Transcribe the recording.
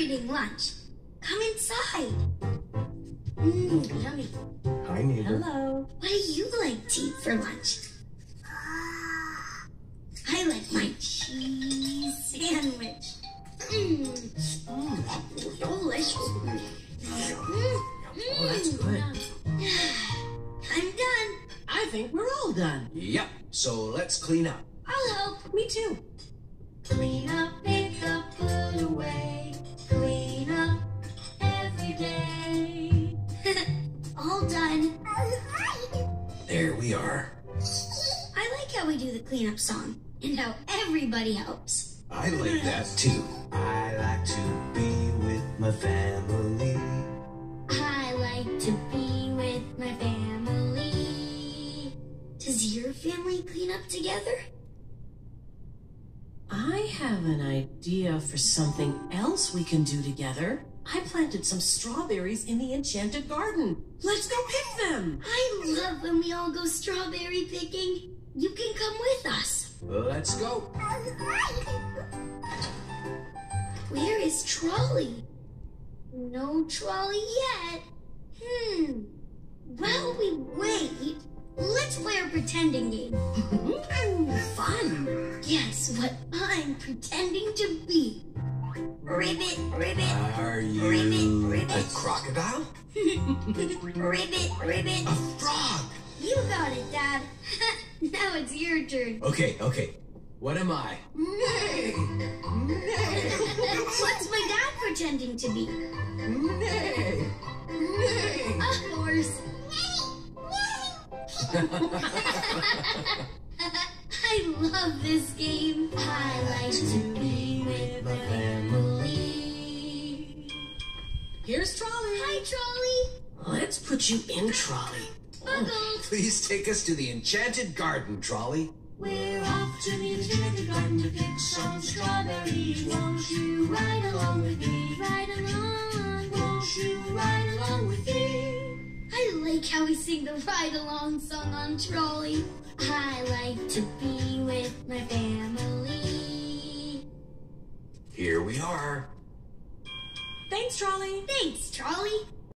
eating lunch. Come inside. Yummy. Hi, neighbor. Hello. What do you like to eat for lunch? I like my cheese sandwich. Delicious. Oh, that's good. I'm done. I think we're all done. Yep, so let's clean up. I'll help. Me too. Clean up, pick up, put away. Clean up every day. All done. There we are. I like how we do the cleanup song and how everybody helps. I like that too. I like to be with my family. I like to be with my family. Does your family clean up together? I have an idea for something else we can do together. I planted some strawberries in the enchanted garden. Let's go pick them. I love when we all go strawberry picking. You can come with us. Let's go. Where is Trolley? No Trolley yet. While we wait, let's play our pretending game. Fun. Guess what I'm pretending to be. Ribbit, ribbit. Are you Ribbit. a crocodile? Ribbit, ribbit. A frog. You got it, Dad. Now it's your turn. Okay. What am I? Nay. What's my dad pretending to be? Nay. A horse. I love this game. I like to be with my family. Here's Trolley. Hi, Trolley. Let's put you in Trolley. Buckled. Please take us to the enchanted garden, Trolley. We're off to the enchanted garden to pick some strawberries. Won't you ride along with me? Ride along. Won't you ride along with me? I like how we sing the ride along song on Trolley. I like to be with my family. Here we are. Thanks, Trolley. Thanks, Trolley.